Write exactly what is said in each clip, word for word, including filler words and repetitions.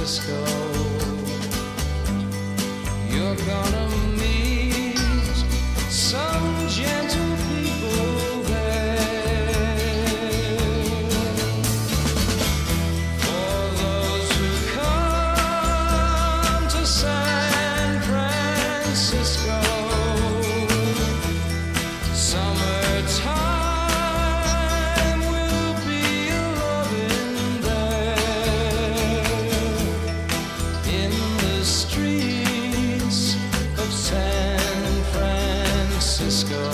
Francisco. You're gonna meet some gentle people there. For those who come to San Francisco, summertime will be a loving there. In the streets of San Francisco,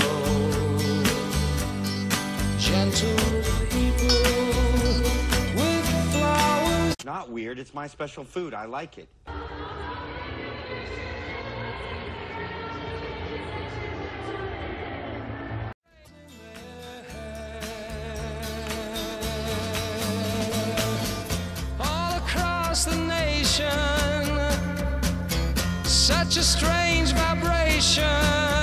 gentle people with flowers. Not weird, it's my special food. I like it. All across the nation, such a strange vibration.